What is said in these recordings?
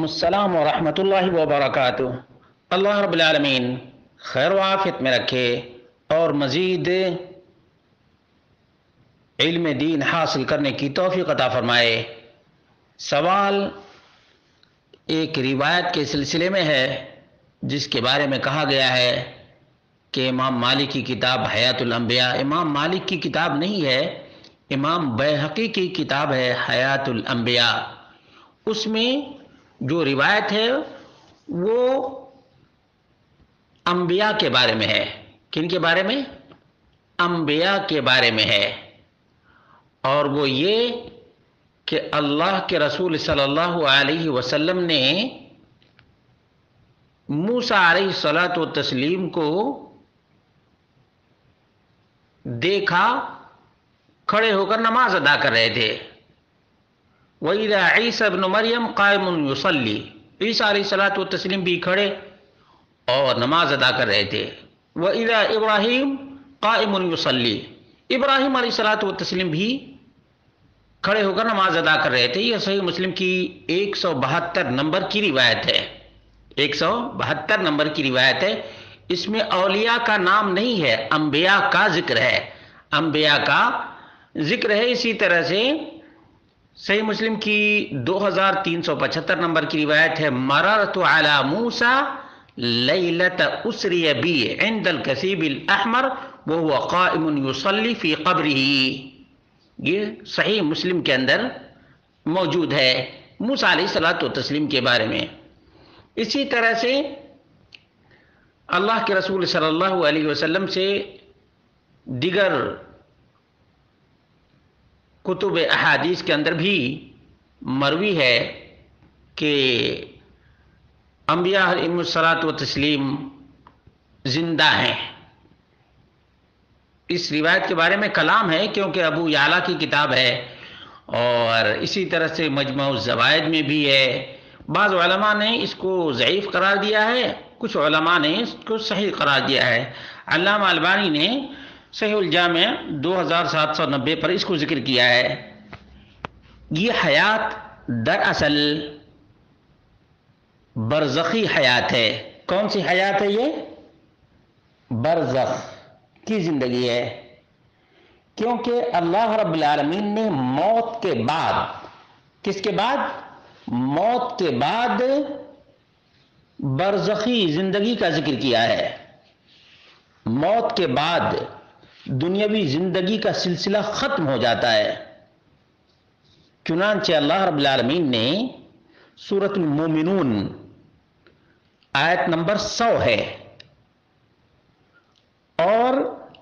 وعلیکم السلام ورحمۃ اللہ وبرکاتہ۔ اللہ رب العالمین خیر و عافیت میں رکھے اور مزید علم دین حاصل کرنے کی توفیق عطا فرمائے۔ سوال ایک روایت کے سلسلے میں ہے جس کے بارے میں کہا گیا ہے کہ امام مالک کی کتاب حیات الانبیاء امام مالک کی کتاب نہیں ہے، امام بیہقی کی کتاب ہے حیات الانبیاء۔ اس میں جو روایت ہے وہ انبیاء کے بارے میں ہے۔ کن کے بارے میں؟ انبیاء کے بارے میں ہے، اور وہ یہ کہ اللہ کے رسول صلی اللہ علیہ وسلم نے موسیٰ علیہ الصلاۃ والتسلیم کو دیکھا کھڑے ہو کر نماز ادا کر رہے تھے۔ وَإِذَا عِيسَى ابْنُ مَرْيَمْ قَائِمٌ يُصَلِّي، عیسیٰ علیہ الصلاۃ والتسلیم بھی کھڑے اور نماز ادا کر رہے تھے۔ وَإِذَا إِبْرَاهِيمُ قَائِمٌ يُصَلِّي، ابراہیم علیہ الصلاۃ والتسلیم بھی کھڑے ہو کر نماز ادا کر رہے تھے۔ یہ صحیح مسلم کی 172 نمبر کی روایت ہے، 172 نمبر کی روایت ہے۔ اس میں اولیاء کا نام نہیں ہے، انبیاء کا ذکر ہے، انبیاء کا ذکر ہے۔ اسی طرح سے صحیح مسلم کی 2375 نمبر کی روایت ہے، مررت علی موسیٰ لیلۃ اسری بی عند الکثیب الاحمر وهو قائم یصلی فی قبرہ۔ یہ صحیح مسلم کے اندر موجود ہے موسیٰ علیہ الصلاۃ والتسلیم کے بارے میں۔ اسی طرح سے اللہ کے رسول صلی اللہ علیہ وسلم سے دیگر کتب احادیث کے اندر بھی مروی ہے کہ انبیاء علیہم الصلاۃ والتسلیم زندہ ہیں۔ اس روایت کے بارے میں کلام ہے کیونکہ ابو یعلا کی کتاب ہے، اور اسی طرح سے مجمع الزوائد میں بھی ہے۔ بعض علماء نے اس کو ضعیف قرار دیا ہے، کچھ علماء نے اس کو صحیح قرار دیا ہے۔ علامہ البانی نے صحیح الجامع 2790 پر اس کو ذکر کیا ہے۔ یہ حیات دراصل برزخی حیات ہے۔ کون سی حیات ہے؟ یہ برزخ کی زندگی ہے، کیونکہ اللہ رب العالمین نے موت کے بعد، کس کے بعد؟ موت کے بعد برزخی زندگی کا ذکر کیا ہے۔ موت کے بعد دنیاوی زندگی کا سلسلہ ختم ہو جاتا ہے۔ چنانچہ اللہ رب العالمین نے سورۃ المومنون آیت نمبر 100 ہے، اور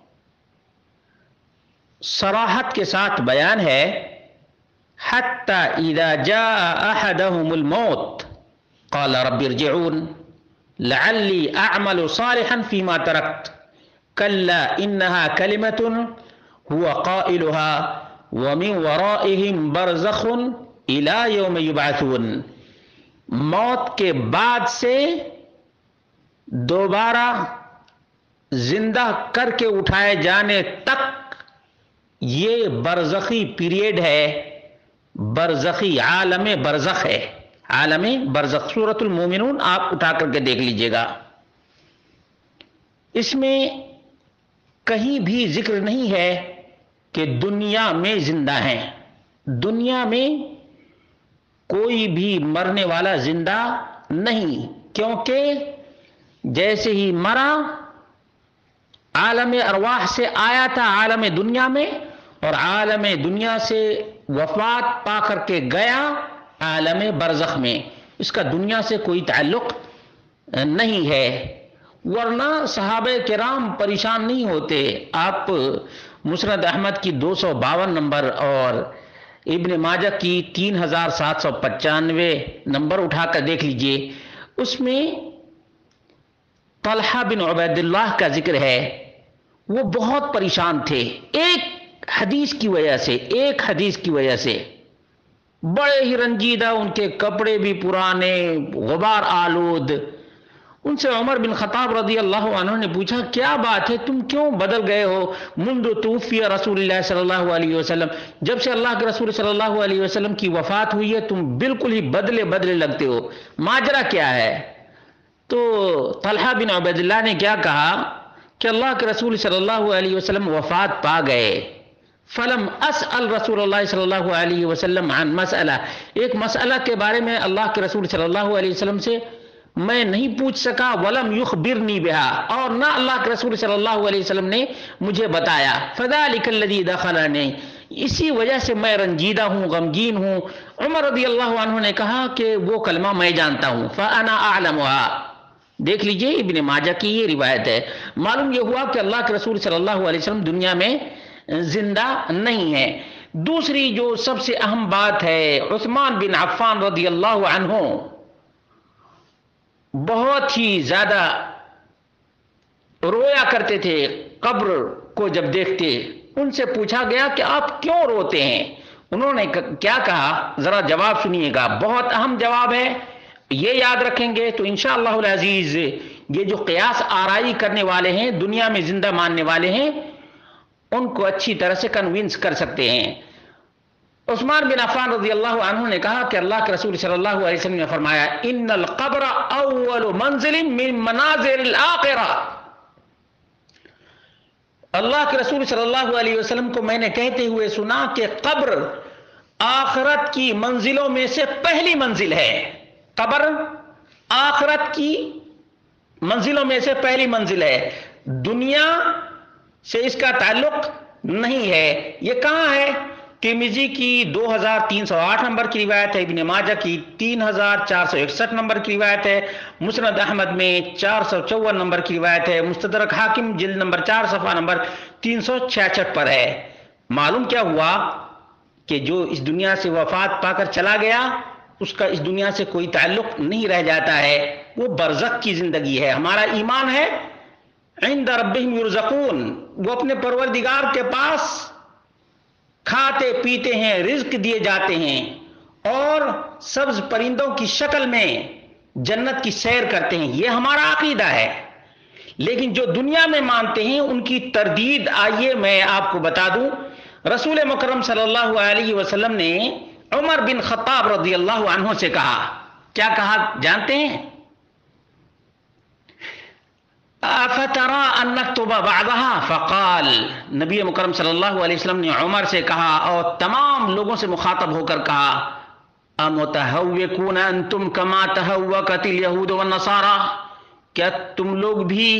صراحت کے ساتھ بیان ہے، حتی اذا جاء احدهم الموت قال رب ارجعون لعلی اعمل صالحا فيما تركت كلا انها كلمة هو قائلها ومن ورائهم برزخ الى يوم يبعثون۔ موت کے بعد سے دوبارہ زندہ کر کے اٹھائے جانے تک یہ برزخی پیریڈ ہے، برزخی عالم برزخ ہے، عالم برزخ۔ سورۃ المومنون آپ اٹھا کر کے دیکھ لیجئے گا، اس میں کہیں بھی ذکر نہیں ہے کہ دنیا میں زندہ ہیں۔ دنیا میں کوئی بھی مرنے والا زندہ نہیں، کیونکہ جیسے ہی مرا عالم ارواح سے آیا تھا عالم دنیا میں، اور عالم دنیا سے وفات پا کر کے گیا عالم برزخ میں، اس کا دنیا سے کوئی تعلق نہیں ہے۔ ورنہ صحابہ کرام پریشان نہیں ہوتے۔ آپ مسند احمد کی 252 نمبر اور ابن ماجہ کی 3795 نمبر اٹھا کر دیکھ لیجئے، اس میں طلحہ بن عبید اللہ کا ذکر ہے۔ وہ بہت پریشان تھے ایک حدیث کی وجہ سے، بڑے ہی رنجیدہ، ان کے کپڑے بھی پرانے غبار آلود، ان سے عمر بن خطاب رضی اللہ عنہ نے پوچھا کیا بات ہے تم کیوں بدل گئے ہو؟ منذ توفی رسول اللہ صلی اللہ علیہ وسلم، جب سے اللہ کے رسول صلی اللہ علیہ وسلم کی وفات ہوئی ہے تم بالکل ہی بدلے بدلے لگتے ہو، ماجرا کیا ہے؟ تو طلحہ بن عبید اللہ نے کیا کہا کہ اللہ کے رسول صلی اللہ علیہ وسلم وفات پا گئے، فلم اسأل رسول اللہ صلی اللہ علیہ وسلم عن مسئلہ، ایک مسئلہ کے بارے میں اللہ کے رسول صلی اللہ علیہ وسلم سے میں نہیں پوچھ سکا، ولم یخبرنی بها، اور نہ اللہ کے رسول صلی اللہ علیہ وسلم نے مجھے بتایا، فذلک الذی دخلنی، اسی وجہ سے میں رنجیدہ ہوں، غمگین ہوں۔ عمر رضی اللہ عنہ نے کہا کہ وہ کلمہ میں جانتا ہوں، فانا اعلمها۔ دیکھ لیجئے ابن ماجہ کی یہ روایت ہے۔ معلوم یہ ہوا کہ اللہ کے رسول صلی اللہ علیہ وسلم دنیا میں زندہ نہیں ہے۔ دوسری جو سب سے اہم بات ہے، عثمان بن عفان رضی اللہ عنہ بہت ہی زیادہ رویا کرتے تھے قبر کو جب دیکھتے۔ ان سے پوچھا گیا کہ آپ کیوں روتے ہیں؟ انہوں نے کیا کہا، ذرا جواب سنیے گا، بہت اہم جواب ہے، یہ یاد رکھیں گے تو انشاءاللہ العزیز یہ جو قیاس آرائی کرنے والے ہیں، دنیا میں زندہ ماننے والے ہیں، ان کو اچھی طرح سے کنونس کر سکتے ہیں۔ عثمان بن عفان رضی اللہ عنہ نے کہا کہ اللہ کے رسول صلی اللہ علیہ وسلم نے فرمایا ان القبر اول منزل من منازل الاخرہ، اللہ کے رسول صلی اللہ علیہ وسلم کو میں نے کہتے ہوئے سنا کہ قبر آخرت کی منزلوں میں سے پہلی منزل ہے، قبر آخرت کی منزلوں میں سے پہلی منزل ہے، دنیا سے اس کا تعلق نہیں ہے۔ یہ کہاں ہے؟ ترمذی کی 2308 نمبر کی روایت ہے، ابن ماجہ کی 3461 نمبر کی روایت ہے، مسند احمد میں 454 نمبر کی روایت ہے، مستدرک حاکم جلد نمبر 4 صفحہ نمبر 366 پر ہے۔ معلوم کیا ہوا کہ جو اس دنیا سے وفات پا کر چلا گیا اس کا اس دنیا سے کوئی تعلق نہیں رہ جاتا ہے، وہ برزخ کی زندگی ہے۔ ہمارا ایمان ہے عند ربہم یرزقون، وہ اپنے پروردگار کے پاس کھاتے پیتے ہیں، رزق دیے جاتے ہیں اور سبز پرندوں کی شکل میں جنت کی سیر کرتے ہیں، یہ ہمارا عقیدہ ہے۔ لیکن جو دنیا میں مانتے ہیں ان کی تردید آئیے میں آپ کو بتا دوں۔ رسول مکرم صلی اللہ علیہ وسلم نے عمر بن خطاب رضی اللہ عنہ سے کہا، کیا کہا جانتے ہیں؟ افترا ان نکتب بعضها، فقال، نبی مکرم صلی اللہ علیہ وسلم نے عمر سے کہا اور تمام لوگوں سے مخاطب ہو کر کہا، امتہوکون انتم کما تہوکت الیہود والنصارى، کیا تم لوگ بھی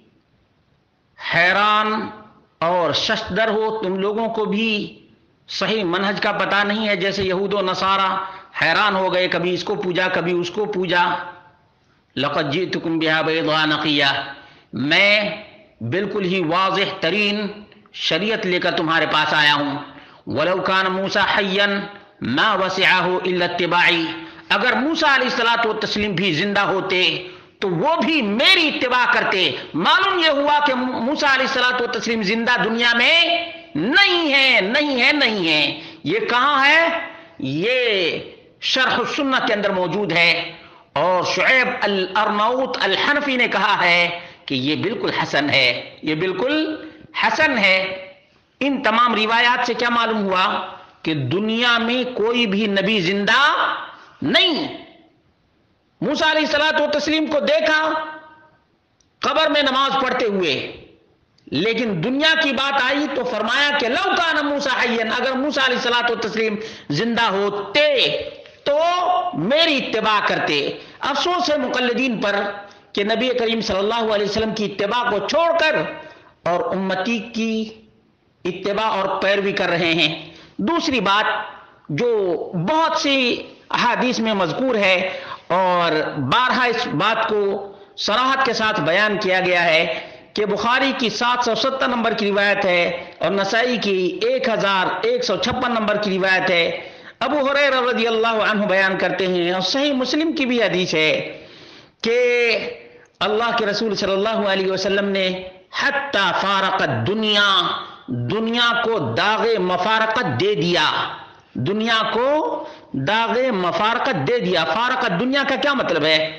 حیران اور ششدر ہو؟ تم لوگوں کو بھی صحیح منہج کا پتہ نہیں ہے جیسے یہود و نصارہ حیران ہو گئے، کبھی اس کو پوجا کبھی اس کو پوجا۔ لقد جئتکم بها بیضاء نقیہ، میں بالکل ہی واضح ترین شریعت لے کر تمہارے پاس آیا ہوں۔ ولو کان موسیٰ حیا ما وسعہ الا اتباعی، اگر موسیٰ علیہ الصلوۃ والتسلیم بھی زندہ ہوتے تو وہ بھی میری اتباع کرتے۔ معلوم یہ ہوا کہ موسیٰ علیہ الصلوۃ والتسلیم زندہ دنیا میں نہیں ہے، نہیں ہے، نہیں ہے۔ یہ کہاں ہے؟ یہ شرح السنہ کے اندر موجود ہے، اور شعیب الارناؤط الحنفی نے کہا ہے کہ یہ بالکل حسن ہے، یہ بالکل حسن ہے۔ ان تمام روایات سے کیا معلوم ہوا کہ دنیا میں کوئی بھی نبی زندہ نہیں۔ موسیٰ علیہ الصلوۃ والتسلیم کو دیکھا قبر میں نماز پڑھتے ہوئے، لیکن دنیا کی بات آئی تو فرمایا کہ لو کان موسیٰ حیا، اگر موسیٰ علیہ الصلوۃ والتسلیم زندہ ہوتے تو میری اتباع کرتے۔ افسوس ہے مقلدین پر کہ نبی کریم صلی اللہ علیہ وسلم کی اتباع کو چھوڑ کر اور امتی کی اتباع اور پیروی کر رہے ہیں۔ دوسری بات جو بہت سی احادیث میں مذکور ہے اور بارہا اس بات کو صراحت کے ساتھ بیان کیا گیا ہے کہ بخاری کی 770 نمبر کی روایت ہے اور نسائی کی 1156 نمبر کی روایت ہے، ابو ہریرہ رضی اللہ عنہ بیان کرتے ہیں، اور صحیح مسلم کی بھی حدیث ہے کہ اللہ کے رسول صلی اللہ علیہ وسلم نے حتی فارق الدنیا، دنیا کو داغ مفارقت دے دیا، دنیا کو داغ مفارقت دے دیا۔ فارق الدنیا کا کیا مطلب ہے؟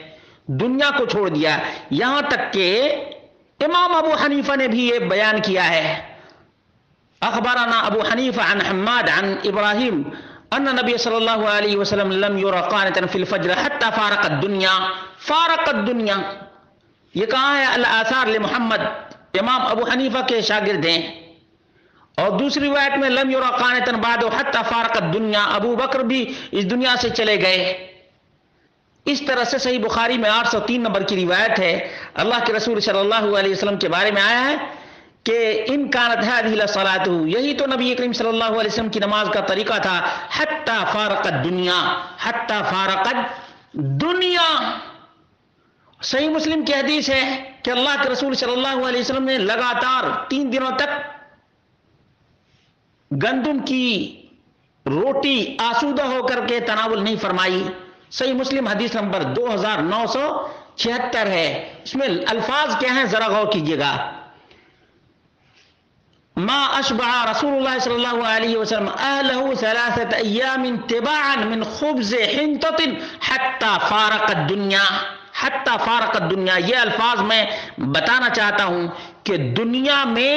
دنیا کو چھوڑ دیا. یہاں تک کہ امام ابو حنیفہ نے بھی یہ بیان کیا ہے. اخبرنا ابو حنیفہ عن حماد عن ابراہیم ان نبی صلی اللہ علیہ وسلم لم یرى قانتا فی الفجر حتی فارق الدنیا. فارق الدنیا یہ کہاں ہے؟ الاثار لمحمد، امام ابو حنیفہ کے شاگرد ہیں. اور دوسری روایت میں لم یرى قانتا بعد حتی فارق الدنیا، ابو بکر بھی اس دنیا سے چلے گئے. اس طرح سے صحیح بخاری میں 803 نمبر کی روایت ہے. اللہ کے رسول صلی اللہ علیہ وسلم کے بارے میں آیا ہے کہ ان کانت هذه لصلاته، یہی تو نبی کریم صلی اللہ علیہ وسلم کی نماز کا طریقہ تھا. حتی فارق الدنیا، حتی فارق الدنیا. صحیح مسلم کی حدیث ہے کہ اللہ کے رسول صلی اللہ علیہ وسلم نے لگاتار 3 دنوں تک گندم کی روٹی آسودہ ہو کر کے تناول نہیں فرمائی. صحیح مسلم حدیث نمبر 2976 ہے. اس میں الفاظ کیا ہیں ذرا غور کیجئے گا. ما اشبع رسول اللہ صلی اللہ علیہ وسلم اہلہ 3 ایام تباعا من خبز حنطۃ حتی فارق الدنیا. حتی فارق الدنیا، یہ الفاظ میں بتانا چاہتا ہوں کہ دنیا میں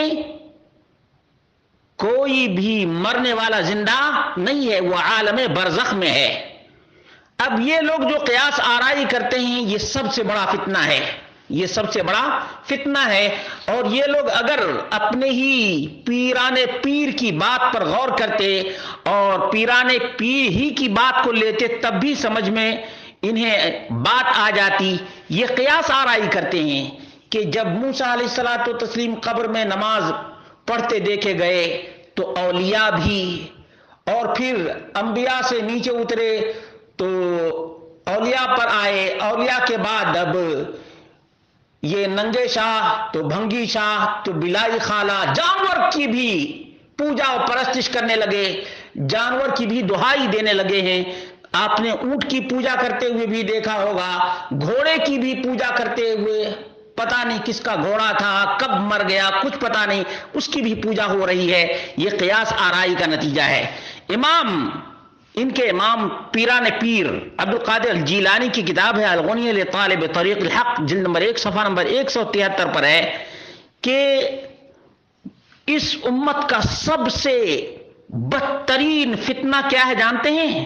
کوئی بھی مرنے والا زندہ نہیں ہے، وہ عالم برزخ میں ہے. اب یہ لوگ جو قیاس آرائی کرتے ہیں یہ سب سے بڑا فتنہ ہے، یہ سب سے بڑا فتنہ ہے. اور یہ لوگ اگر اپنے ہی پیران پیر کی بات پر غور کرتے اور پیران پیر ہی کی بات کو لیتے تب بھی سمجھ میں انہیں بات آ جاتی. یہ قیاس آرائی کرتے ہیں کہ جب موسیٰ علیہ الصلوۃ والتسلیم قبر میں نماز پڑھتے دیکھے گئے تو اولیاء بھی، اور پھر انبیاء سے نیچے اترے تو اولیاء پر آئے، اولیاء کے بعد اب یہ ننگے شاہ تو بھنگی شاہ تو بلائی خالہ، جانور کی بھی پوجا و پرستش کرنے لگے، جانور کی بھی دہائی دینے لگے ہیں. آپ نے اونٹ کی پوجا کرتے ہوئے بھی دیکھا ہوگا، گھوڑے کی بھی پوجا کرتے ہوئے، پتہ نہیں کس کا گھوڑا تھا، کب مر گیا کچھ پتہ نہیں، اس کی بھی پوجا ہو رہی ہے. یہ قیاس آرائی کا نتیجہ ہے. ان کے امام پیران پیر عبد القادر الجیلانی کی کتاب ہے الغنیہ لطالب طریق الحق، جلد نمبر 1 صفحہ نمبر 173 پر ہے کہ اس امت کا سب سے بدترین فتنہ کیا ہے جانتے ہیں؟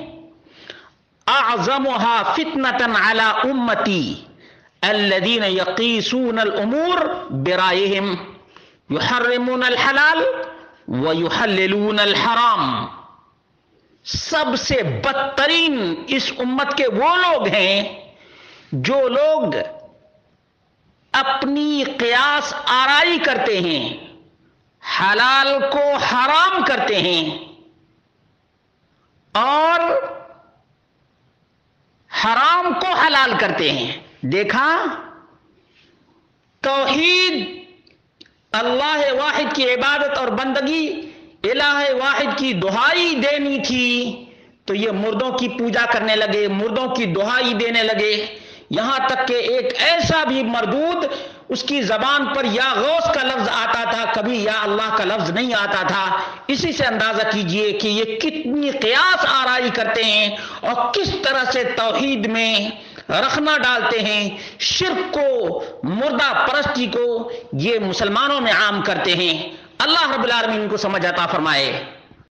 اعظمها فتنة على امتی الذين يقيسون الامور برائهم يحرمون الحلال ويحللون الحرام. سب سے بدترین اس امت کے وہ لوگ ہیں جو لوگ اپنی قیاس آرائی کرتے ہیں، حلال کو حرام کرتے ہیں اور حرام کو حلال کرتے ہیں. دیکھا، توحید اللہ واحد کی عبادت اور بندگی، الہ واحد کی دہائی دینی تھی تو یہ مردوں کی پوجا کرنے لگے، مردوں کی دہائی دینے لگے. یہاں تک کہ ایک ایسا بھی مردود اس کی زبان پر یا غوث کا لفظ آتا تھا، کبھی یا اللہ کا لفظ نہیں آتا تھا. اسی سے اندازہ کیجئے کہ یہ کتنی قیاس آرائی کرتے ہیں اور کس طرح سے توحید میں رخنا ڈالتے ہیں. شرک کو، مردہ پرستی کو یہ مسلمانوں میں عام کرتے ہیں. اللہ رب العالمین کو سمجھ عطا فرمائے.